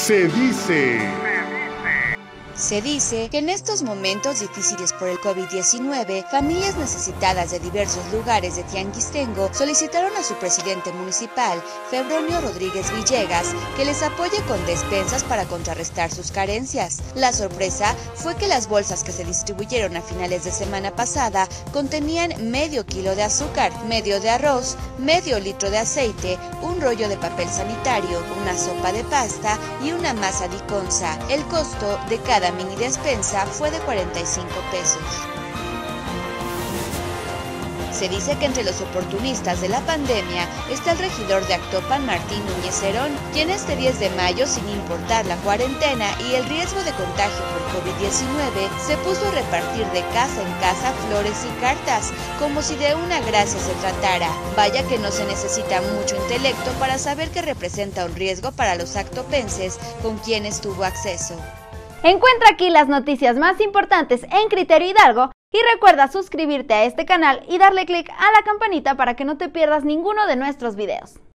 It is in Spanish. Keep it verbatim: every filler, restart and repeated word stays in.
Se dice. Se dice que en estos momentos difíciles por el COVID diecinueve, familias necesitadas de diversos lugares de Tianguistengo solicitaron a su presidente municipal, Febronio Rodríguez Villegas, que les apoye con despensas para contrarrestar sus carencias. La sorpresa fue que las bolsas que se distribuyeron a finales de semana pasada contenían medio kilo de azúcar, medio de arroz, medio litro de aceite, un rollo de papel sanitario, una sopa de pasta y una masa de iconza. El costo de cada mini despensa fue de cuarenta y cinco pesos. Se dice que entre los oportunistas de la pandemia está el regidor de Actopan, Martín Núñez Herón, quien este diez de mayo, sin importar la cuarentena y el riesgo de contagio por COVID diecinueve, se puso a repartir de casa en casa flores y cartas, como si de una gracia se tratara. Vaya que no se necesita mucho intelecto para saber que representa un riesgo para los actopenses con quienes tuvo acceso. Encuentra aquí las noticias más importantes en Criterio Hidalgo y recuerda suscribirte a este canal y darle clic a la campanita para que no te pierdas ninguno de nuestros videos.